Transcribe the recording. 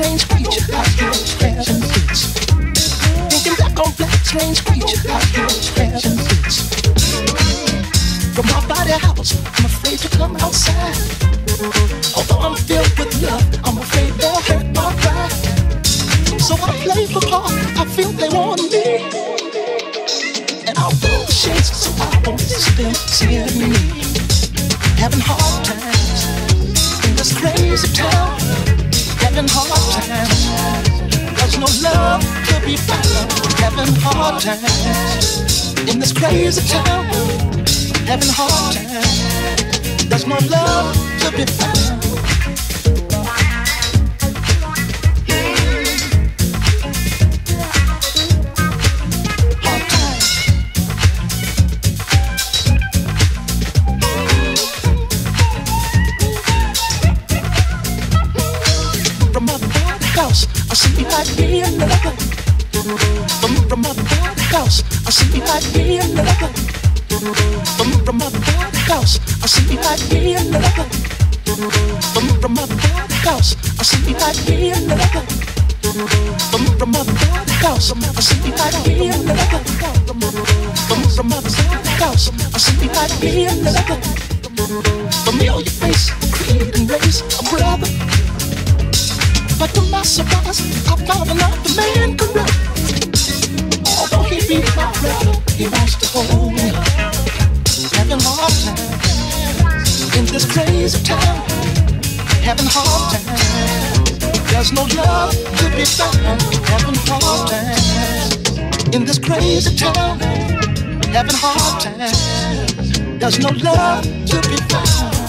strange creature, I hear scratching fits. Thinking back on black, strange creature, I hear scratching fits. From my body house, I'm afraid to come outside. Although I'm filled with love, I'm afraid they'll hurt my pride. So I play the part, I feel they want me. And I'll roll the shades so I won't see them seeing me. Having hard times in this crazy town. Having hard times, there's no love to be found. Having hard times in this crazy town. Having hard times, there's no love to be found. Hard times. From my body house, I see me like me another. From my body house, I see me like me another. From my body house, I see me like me another. From my body house, I see me like me another. From my body house, I see me like me another. From my body house, I see me like me another. Familiar face, creed and race, a brother. But to my surprise, I found another man corrupt. Although he be my brother, he wants to hold me up. Having hard times in this crazy town. Having hard times, there's no love to be found. Having hard times in this crazy town. Having hard times, there's no love to be found.